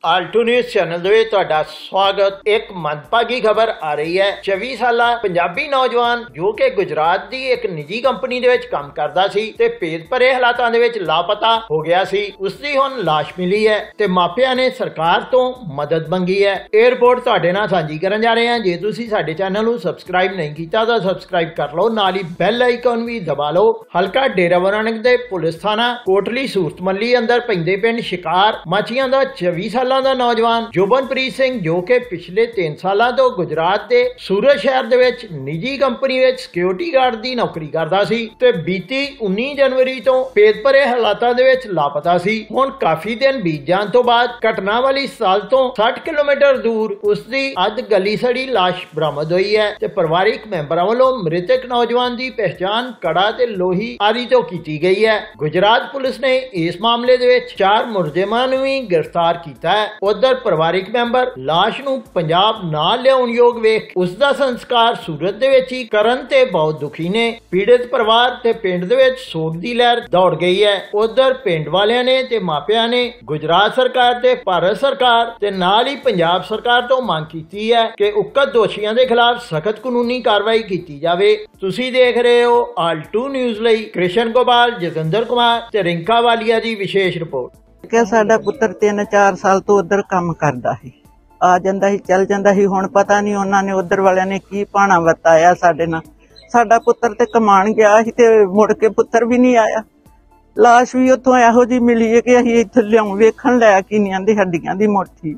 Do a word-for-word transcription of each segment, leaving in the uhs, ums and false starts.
Alt news channel ਦੇ ਵਿੱਚ ਤੁਹਾਡਾ ਸਵਾਗਤ। ਇੱਕ ਮੰਦਭਾਗੀ ਖਬਰ ਆ ਰਹੀ ਹੈ। ਚੌਵੀ ਸਾਲਾ ਪੰਜਾਬੀ ਨੌਜਵਾਨ ਜੋ ਕਿ ਗੁਜਰਾਤ ਦੀ ਇੱਕ ਨਿੱਜੀ ਕੰਪਨੀ ਦੇ ਵਿੱਚ ਕੰਮ ਕਰਦਾ ਸੀ ਤੇ ਭੇਦ ਭਰੇ ਹਾਲਾਤਾਂ ਦੇ ਵਿੱਚ ਲਾਪਤਾ ਹੋ ਗਿਆ ਸੀ। ਉਸ ਦੀ ਹੁਣ ਲਾਸ਼ ਮਿਲੀ ਹੈ ਤੇ ਮਾਪਿਆਂ ਨੇ ਸਰਕਾਰ ਤੋਂ ਮਦਦ ਮੰਗੀ ਹੈ। ਇਹ ਰਿਪੋਰਟ ਤੁਹਾਡੇ ਨਾਲ ਸਾਂਝੀ ਕਰਨ ਜਾ ਰਹੇ ਹਾਂ। ਜੇ ਤੁਸੀਂ ਸਾਡੇ ਚੈਨਲ ਨੂੰ ਸਬਸਕ੍ਰਾਈਬ ਨਹੀਂ ਕੀਤਾ ਤਾਂ ਸਬਸਕ੍ਰਾਈਬ ਕਰ ਲਓ, ਨਾਲ ਹੀ ਬੈਲ ਆਈਕਨ ਵੀ ਦਬਾ ਲਓ। ਹਲਕਾ ਡੇਰਾ ਬਾਬਾ ਨਾਨਕ ਦੇ ਪੁਲਿਸ ਥਾਣਾ ਕੋਟਲੀ ਸੂਰਤਮੱਲੀ ਅੰਦਰ ਪੈਂਦੇ ਪਿੰਡ ਸ਼ਿਕਾਰ ਮਾਚੀਆਂ ਦਾ ਚੌਵੀ ਸਾਲਾਂ ਦਾ ਨੌਜਵਾਨ ਜੋਬਨਪ੍ਰੀਤ ਸਿੰਘ ਜੋ ਕਿ ਪਿਛਲੇ ਤਿੰਨ ਸਾਲਾਂ ਤੋਂ ਗੁਜਰਾਤ ਦੇ ਸੂਰਤ ਸ਼ਹਿਰ ਦੇ ਵਿੱਚ ਨਿੱਜੀ ਕੰਪਨੀ ਵਿੱਚ ਸਿਕਿਉਰਿਟੀ ਗਾਰਡ ਦੀ ਨੌਕਰੀ ਕਰਦਾ ਸੀ ਤੇ ਬੀਤੀ ਉੱਨੀ ਜਨਵਰੀ ਤੋਂ ਭੇਦ ਭਰੇ ਹਾਲਾਤਾਂ ਦੇ ਵਿੱਚ ਲਾਪਤਾ ਸੀ। ਹੁਣ ਕਾਫੀ ਦਿਨ ਬੀਤ ਜਾਣ ਤੋਂ ਬਾਅਦ ਘਟਨਾ ਵਾਲੀ ਸਥਲ ਤੋਂ ਸੱਠ ਕਿਲੋਮੀਟਰ ਦੂਰ ਉਸ ਦੀ ਅੱਧ ਗਲੀ ਸੜੀ ਲਾਸ਼ ਬਰਾਮਦ ਹੋਈ ਹੈ ਤੇ ਪਰਿਵਾਰਿਕ ਮੈਂਬਰਾਂ ਵੱਲੋਂ ਮ੍ਰਿਤਕ ਨੌਜਵਾਨ ਦੀ ਪਹਿਚਾਣ ਕੜਾ ਤੇ ਲੋਹੀ ਆਦਿ ਤੋਂ ਕੀਤੀ ਗਈ ਹੈ। ਗੁਜਰਾਤ ਪੁਲਿਸ ਨੇ ਇਸ ਮਾਮਲੇ ਦੇ ਵਿੱਚ ਚਾਰ ਮੁਲਜ਼ਮਾਂ ਨੂੰ ਵੀ ਗ੍ਰਿਫਤਾਰ ਕੀਤਾ ਹੈ। ਉਧਰ ਪਰਿਵਾਰਿਕ ਮੈਂਬਰ ਲਾਸ਼ ਨੂੰ ਪੰਜਾਬ ਨਾ ਲਿਆਉਣ ਯੋਗ ਵੇਖ ਉਸ ਦਾ ਸੰਸਕਾਰ ਸੂਰਤ ਦੇ ਵਿੱਚ ਹੀ ਕਰਨ ਤੇ ਬਹੁਤ ਦੁਖੀ ਨੇ। ਪੀੜਤ ਪਰਿਵਾਰ ਤੇ ਪਿੰਡ ਦੇ ਵਿੱਚ ਸੋਗ ਦੀ ਲਹਿਰ ਦੌੜ ਗਈ ਹੈ। ਉਧਰ ਪਿੰਡ ਵਾਲਿਆਂ ਨੇ ਤੇ ਮਾਪਿਆਂ ਨੇ ਗੁਜਰਾਤ ਸਰਕਾਰ ਤੇ ਭਾਰਤ ਸਰਕਾਰ ਤੇ ਨਾਲ ਹੀ ਪੰਜਾਬ ਸਰਕਾਰ ਤੋਂ ਮੰਗ ਕੀਤੀ ਹੈ ਕਿ ਉਕਤ ਦੋਸ਼ੀਆਂ ਦੇ ਖਿਲਾਫ ਸਖਤ ਕਾਨੂੰਨੀ ਕਾਰਵਾਈ ਕੀਤੀ ਜਾਵੇ। ਤੁਸੀਂ ਦੇਖ ਰਹੇ ਹੋ ਆਲਟੂ ਨਿਊਜ਼ ਲਈ ਕ੍ਰਿਸ਼ਨ ਗੋਪਾਲ, ਜਤਿੰਦਰ ਕੁਮਾਰ ਤੇ ਰਿੰਕਾ ਵਾਲੀਆ ਦੀ ਵਿਸ਼ੇਸ਼ ਰਿਪੋर्ट। ਕਿ ਸਾਡਾ ਪੁੱਤਰ ਤਿੰਨ ਚਾਰ ਸਾਲ ਤੋਂ ਉਧਰ ਕੰਮ ਕਰਦਾ ਸੀ, ਆ ਜਾਂਦਾ ਸੀ ਚੱਲ ਜਾਂਦਾ ਸੀ। ਹੁਣ ਪਤਾ ਨਹੀਂ ਉਹਨਾਂ ਨੇ ਉਧਰ ਵਾਲਿਆਂ ਨੇ ਕੀ ਭਾਣਾ ਵਰਤਾਇਆ ਸਾਡੇ ਨਾਲ। ਸਾਡਾ ਪੁੱਤਰ ਤੇ ਕਮਾਣ ਗਿਆ ਸੀ ਤੇ ਮੁੜ ਕੇ ਪੁੱਤਰ ਵੀ ਨਹੀਂ ਆਇਆ। ਲਾਸ਼ ਵੀ ਉੱਥੋਂ ਇਹੋ ਜਿਹੀ ਮਿਲੀ ਹੈ ਕਿ ਅਸੀਂ ਇੱਥੇ ਲਿਆਉਂ ਵੇਖਣ ਲੈ ਕੇ ਨਹੀਂ ਆਂਦੇ। ਹੱਡੀਆਂ ਦੀ ਮੋਟੀ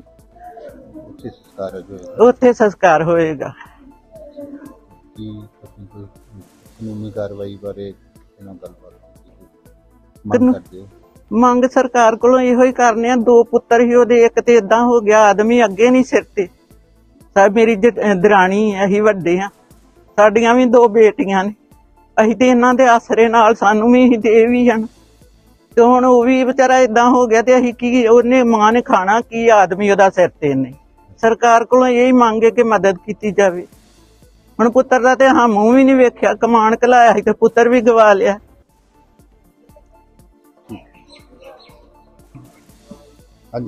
ਉੱਥੇ ਸੰਸਕਾਰ ਹੋਏਗਾ। ਕਾਨੂੰਨੀ ਕਾਰਵਾਈ ਬਾਰੇ ਇਹਨਾਂ ਗੱਲਬਾਤ ਮੰਗ ਕਰਦੇ ਹੋ? ਮੰਗ ਸਰਕਾਰ ਕੋਲੋਂ ਇਹੋ ਹੀ ਕਰਨੇ ਆ। ਦੋ ਪੁੱਤਰ ਹੀ ਉਹਦੇ, ਇੱਕ ਤੇ ਏਦਾਂ ਹੋ ਗਿਆ ਆਦਮੀ ਅੱਗੇ ਨਹੀਂ ਸਿਰ ਤੇ। ਸਭ ਮੇਰੀ ਦਰਾਣੀ ਅਸੀਂ ਵੱਡੇ ਆ, ਸਾਡੀਆਂ ਵੀ ਦੋ ਬੇਟੀਆਂ ਨੇ। ਅਸੀਂ ਤੇ ਇਹਨਾਂ ਦੇ ਆਸਰੇ ਨਾਲ ਸਾਨੂੰ ਵੀ ਦੇ ਵੀ ਹਨ ਤੇ ਹੁਣ ਉਹ ਵੀ ਵਿਚਾਰਾ ਏਦਾਂ ਹੋ ਗਿਆ ਤੇ ਅਸੀਂ ਕੀ, ਉਹਨੇ ਮਾਂ ਨੇ ਖਾਣਾ ਕੀ, ਆਦਮੀ ਉਹਦਾ ਸਿਰ ਤੇ ਨਹੀਂ। ਸਰਕਾਰ ਕੋਲੋਂ ਇਹੀ ਮੰਗ ਹੈ ਕਿ ਮਦਦ ਕੀਤੀ ਜਾਵੇ। ਹੁਣ ਪੁੱਤਰ ਦਾ ਤੇ ਹਾਂ ਮੂੰਹ ਵੀ ਨਹੀਂ ਵੇਖਿਆ, ਕਮਾਣ ਘਲਾਇਆ ਸੀ ਤੇ ਪੁੱਤਰ ਵੀ ਗਵਾ ਲਿਆ। ਹਾਂਜੀ,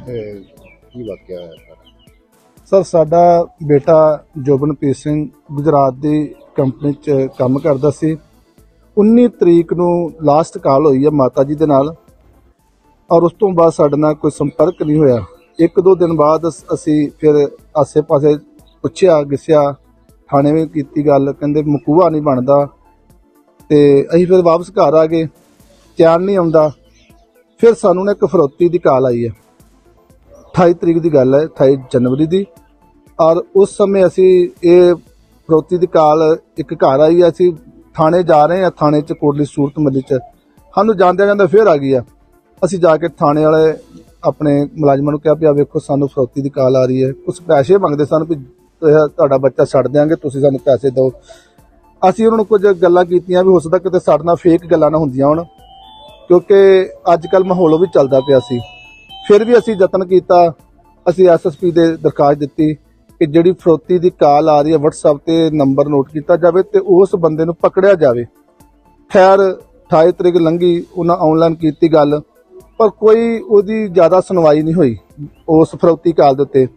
ਕੀ ਵਾਕਿਆ ਹੈ ਸਰ? ਸਾਡਾ ਬੇਟਾ ਜੋਬਨਪ੍ਰੀਤ ਸਿੰਘ ਗੁਜਰਾਤ ਦੀ ਕੰਪਨੀ 'ਚ ਕੰਮ ਕਰਦਾ ਸੀ। ਉੱਨੀ ਤਰੀਕ ਨੂੰ ਲਾਸਟ ਕਾਲ ਹੋਈ ਹੈ ਮਾਤਾ ਜੀ ਦੇ ਨਾਲ, ਔਰ ਉਸ ਤੋਂ ਬਾਅਦ ਸਾਡੇ ਨਾਲ ਕੋਈ ਸੰਪਰਕ ਨਹੀਂ ਹੋਇਆ। ਇੱਕ ਦੋ ਦਿਨ ਬਾਅਦ ਅਸੀਂ ਫਿਰ ਆਸੇ ਪਾਸੇ ਪੁੱਛਿਆ ਗਿੱਸਿਆ, ਥਾਣੇ ਵਿੱਚ ਕੀਤੀ ਗੱਲ, ਕਹਿੰਦੇ ਮਕੂਆ ਨਹੀਂ ਬਣਦਾ। ਤੇ ਅਸੀਂ ਫਿਰ ਵਾਪਸ ਘਰ ਆ ਗਏ, ਚੈਨ ਨਹੀਂ ਆਉਂਦਾ। ਫਿਰ ਸਾਨੂੰ ਨਾ ਇੱਕ ਫਰੋਤੀ ਦੀ ਕਾਲ ਆਈ ਹੈ, ਅਠਾਈ ਤਰੀਕ ਦੀ ਗੱਲ ਹੈ, ਅਠਾਈ ਜਨਵਰੀ ਦੀ। ਔਰ ਉਸ ਸਮੇਂ ਅਸੀਂ ਇਹ ਫਰੋਤੀ ਦੀ ਕਾਲ ਇੱਕ ਘਰ ਆਈ ਹੈ, ਅਸੀਂ ਥਾਣੇ ਜਾ ਰਹੇ ਹਾਂ। ਥਾਣੇ 'ਚ ਕੋਟਲੀ ਸੂਰਤਮੱਲੀ 'ਚ ਸਾਨੂੰ ਜਾਂਦਿਆਂ ਜਾਂਦਿਆਂ ਫਿਰ ਆ ਗਈ ਆ। ਅਸੀਂ ਜਾ ਕੇ ਥਾਣੇ ਵਾਲੇ ਆਪਣੇ ਮੁਲਾਜ਼ਮਾਂ ਨੂੰ ਕਿਹਾ ਵੀ ਆ ਵੇਖੋ ਸਾਨੂੰ ਫਰੋਤੀ ਦੀ ਕਾਲ ਆ ਰਹੀ ਹੈ। ਕੁਛ ਪੈਸੇ ਮੰਗਦੇ ਸਨ ਵੀ ਤੁਹਾਡਾ ਬੱਚਾ ਛੱਡ ਦਿਆਂਗੇ, ਤੁਸੀਂ ਸਾਨੂੰ ਪੈਸੇ ਦਿਓ। ਅਸੀਂ ਉਹਨਾਂ ਨੂੰ ਕੁਝ ਗੱਲਾਂ ਕੀਤੀਆਂ ਵੀ ਹੋ ਸਕਦਾ ਕਿਤੇ ਸਾਡੇ ਨਾਲ ਫੇਕ ਗੱਲਾਂ ਨਾ ਹੁੰਦੀਆਂ ਹੋਣ, ਕਿਉਂਕਿ ਅੱਜ ਕੱਲ੍ਹ ਮਾਹੌਲ ਵੀ ਚੱਲਦਾ ਪਿਆ ਸੀ। ਫਿਰ ਵੀ ਅਸੀਂ ਯਤਨ ਕੀਤਾ, ਅਸੀਂ ਐਸ ਐਸ ਪੀ ਦੇ ਦਰਖਾਸਤ ਦਿੱਤੀ ਕਿ ਜਿਹੜੀ ਫਰੋਤੀ ਦੀ ਕਾਲ ਆ ਰਹੀ ਹੈ ਵਟਸਐਪ ਤੇ ਨੰਬਰ ਨੋਟ ਕੀਤਾ ਜਾਵੇ ਤੇ ਉਸ ਬੰਦੇ ਨੂੰ ਪਕੜਿਆ ਜਾਵੇ। ਖੈਰ ਅਠਾਈ ਤਰੀਕ ਲੰਘੀ, ਉਹਨਾਂ ਆਨਲਾਈਨ ਕੀਤੀ ਗੱਲ, ਪਰ ਕੋਈ ਉਹਦੀ ਜ਼ਿਆਦਾ ਸੁਣਵਾਈ ਨਹੀਂ ਹੋਈ ਉਸ ਫਰੋਤੀ ਕਾਲ ਦੇ ਉੱਤੇ।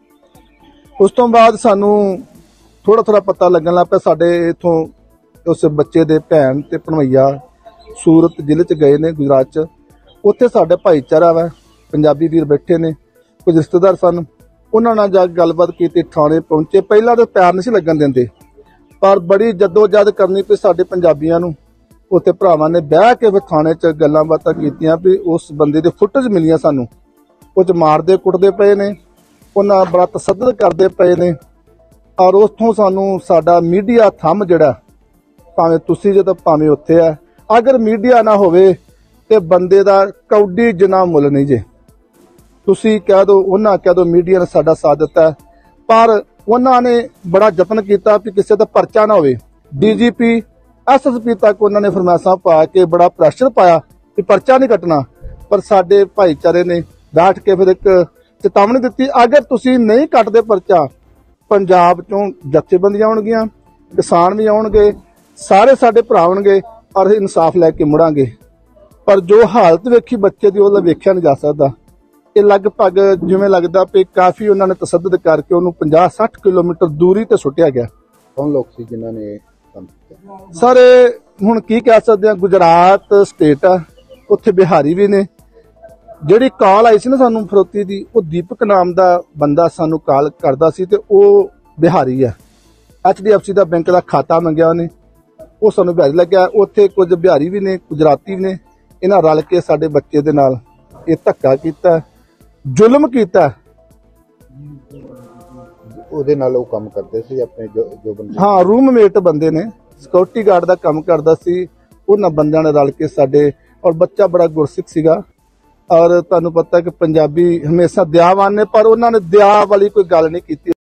ਉਸ ਤੋਂ ਬਾਅਦ ਸਾਨੂੰ ਥੋੜ੍ਹਾ ਥੋੜ੍ਹਾ ਪਤਾ ਲੱਗਣ ਲੱਗ ਪਿਆ। ਸਾਡੇ ਇੱਥੋਂ ਉਸ ਬੱਚੇ ਦੇ ਭੈਣ ਤੇ ਭਣਵਈਆ ਸੂਰਤ ਜ਼ਿਲ੍ਹੇ 'ਚ ਗਏ ਨੇ ਗੁਜਰਾਤ 'ਚ। ਉੱਥੇ ਸਾਡੇ ਭਾਈਚਾਰਾ ਵਾ, ਪੰਜਾਬੀ ਵੀਰ ਬੈਠੇ ਨੇ, ਕੁਝ ਰਿਸ਼ਤੇਦਾਰ ਸਨ। ਉਹਨਾਂ ਨਾਲ ਜਾ ਕੇ ਗੱਲਬਾਤ ਕੀਤੀ, ਥਾਣੇ ਪਹੁੰਚੇ। ਪਹਿਲਾਂ ਤਾਂ ਪਿਆਰ ਨਹੀਂ ਸੀ ਲੱਗਣ ਦਿੰਦੇ, ਪਰ ਬੜੀ ਜੱਦੋ-ਜਹਿਦ ਕਰਨੀ ਪਈ ਸਾਡੇ ਪੰਜਾਬੀਆਂ ਨੂੰ। ਉੱਥੇ ਭਰਾਵਾਂ ਨੇ ਬਹਿ ਕੇ ਫਿਰ ਥਾਣੇ 'ਚ ਗੱਲਾਂ ਬਾਤਾਂ ਕੀਤੀਆਂ ਵੀ ਉਸ ਬੰਦੇ ਦੇ ਫੁਟੇਜ ਮਿਲੀਆਂ ਸਾਨੂੰ, ਉਹ 'ਚ ਮਾਰਦੇ ਕੁੱਟਦੇ ਪਏ ਨੇ, ਉਹਨਾਂ ਬੜਾ ਤਸੱਦਦ ਕਰਦੇ ਪਏ ਨੇ। ਔਰ ਉੱਥੋਂ ਸਾਨੂੰ ਸਾਡਾ ਮੀਡੀਆ ਥੰਮ ਜਿਹੜਾ, ਭਾਵੇਂ ਤੁਸੀਂ ਜਦੋਂ ਭਾਵੇਂ ਉੱਥੇ ਆ, ਅਗਰ ਮੀਡੀਆ ਨਾ ਹੋਵੇ ਤੇ ਬੰਦੇ ਦਾ ਕੌਡੀ ਜਿੰਨਾ ਮੁੱਲ ਨਹੀਂ ਜੇ। ਤੁਸੀਂ ਕਹਿ ਦਿਓ, ਉਹਨਾਂ ਕਹਿ ਦਿਓ ਮੀਡੀਆ ਨੇ ਸਾਡਾ ਸਾਥ ਦਿੱਤਾ, ਪਰ ਉਹਨਾਂ ਨੇ ਬੜਾ ਯਤਨ ਕੀਤਾ ਵੀ ਕਿਸੇ ਦਾ ਪਰਚਾ ਨਾ ਹੋਵੇ। D G P S S P ਤੱਕ ਉਹਨਾਂ ਨੇ ਫਰਮਾਇਸ਼ਾਂ ਪਾ ਕੇ ਬੜਾ ਪ੍ਰੈਸ਼ਰ ਪਾਇਆ ਕਿ ਪਰਚਾ ਨਹੀਂ ਕੱਟਣਾ, ਪਰ ਸਾਡੇ ਭਾਈਚਾਰੇ ਨੇ ਬੈਠ ਕੇ ਫਿਰ ਇੱਕ ਚੇਤਾਵਨੀ ਦਿੱਤੀ, ਅਗਰ ਤੁਸੀਂ ਨਹੀਂ ਕੱਟਦੇ ਪਰਚਾ, ਪੰਜਾਬ ਚੋਂ ਜਥੇਬੰਦੀਆਂ ਆਉਣਗੀਆਂ, ਕਿਸਾਨ ਵੀ ਆਉਣਗੇ, ਸਾਰੇ ਸਾਡੇ ਭਰਾ ਆਉਣਗੇ ਔਰ ਇਨਸਾਫ ਲੈ ਕੇ ਮੁੜਾਂਗੇ। ਪਰ ਜੋ ਹਾਲਤ ਵੇਖੀ ਬੱਚੇ ਦੀ, ਉਹਦਾ ਵੇਖਿਆ ਨਹੀਂ ਜਾ ਸਕਦਾ। ਇਹ ਲਗਭਗ ਜਿਵੇਂ ਲੱਗਦਾ ਵੀ ਕਾਫੀ ਉਹਨਾਂ ਨੇ ਤਸੱਦਦ ਕਰਕੇ ਉਹਨੂੰ ਪੰਜਾਹ ਸੱਠ ਕਿਲੋਮੀਟਰ ਦੂਰੀ ਤੇ ਸੁੱਟਿਆ ਗਿਆ। ਕੌਣ ਲੋਕ ਸੀ ਜਿਨ੍ਹਾਂ ਨੇ ਇਹ ਕੰਮ ਕੀਤਾ? ਸਰ ਹੁਣ ਕੀ ਕਹਿ ਸਕਦੇ ਆ, ਗੁਜਰਾਤ ਸਟੇਟ ਆ, ਉੱਥੇ ਬਿਹਾਰੀ ਵੀ ਨੇ। ਜਿਹੜੀ ਕਾਲ ਆਈ ਸੀ ਨਾ ਸਾਨੂੰ ਫਰੋਤੀ ਦੀ, ਉਹ ਦੀਪਕ ਨਾਮ ਦਾ ਬੰਦਾ ਸਾਨੂੰ ਕਾਲ ਕਰਦਾ ਸੀ ਤੇ ਉਹ ਬਿਹਾਰੀ ਆ। ਐਚ ਡੀ ਐਫ ਸੀ ਦਾ ਬੈਂਕ ਦਾ ਖਾਤਾ ਮੰਗਿਆ ਉਹਨੇ, ਉਹ ਸਾਨੂੰ ਬਿਹਾਰੀ ਲੱਗਿਆ। ਉੱਥੇ ਕੁਝ ਬਿਹਾਰੀ ਵੀ ਨੇ, ਗੁਜਰਾਤੀ ਵੀ ਨੇ। ਇਹਨਾਂ ਰਲ ਕੇ ਸਾਡੇ ਬੱਚੇ ਦੇ ਨਾਲ ਇਹ ਧੱਕਾ ਕੀਤਾ, ਜ਼ੁਲਮ ਕੀਤਾ। ਉਹਦੇ ਨਾਲ ਉਹ ਕੰਮ ਕਰਦੇ ਸੀ ਆਪਣੇ ਜੋ ਜੋ ਬੰਦੇ? ਹਾਂ, ਰੂਮਮੇਟ ਬੰਦੇ ਨੇ, ਸਿਕਿਉਰਿਟੀ ਗਾਰਡ ਦਾ ਕੰਮ ਕਰਦਾ ਸੀ। ਉਹਨਾਂ ਬੰਦਿਆਂ ਨੇ ਰਲ ਕੇ ਸਾਡੇ, ਔਰ ਬੱਚਾ ਬੜਾ ਗੁਰਸਿੱਖ ਸੀਗਾ। ਔਰ ਤੁਹਾਨੂੰ ਪਤਾ ਕਿ ਪੰਜਾਬੀ ਹਮੇਸ਼ਾ ਦਇਆਵਾਨ ਨੇ, ਪਰ ਉਹਨਾਂ ਨੇ ਦਇਆ ਵਾਲੀ ਕੋਈ ਗੱਲ ਨਹੀਂ ਕੀਤੀ।